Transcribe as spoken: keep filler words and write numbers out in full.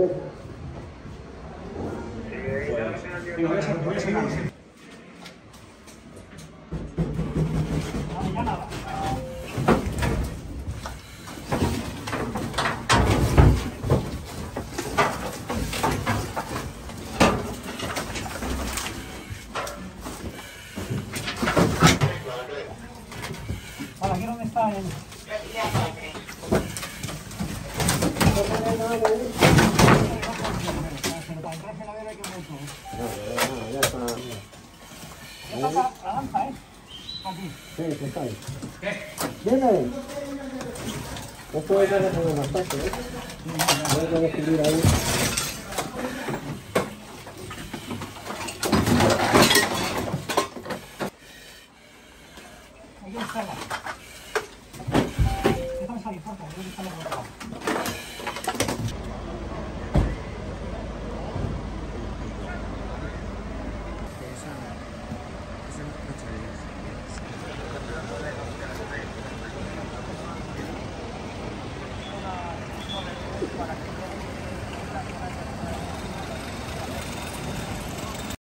Hola, ¿aquí dónde está el...? Ya está. Ya está la lanza, ¿eh? Aquí. Sí, está ahí. Viene. Esto es para hacer más fácil, ¿eh? Voy a descubrir ahí. Ahí está la. Déjame salir, por favor, déjame salir.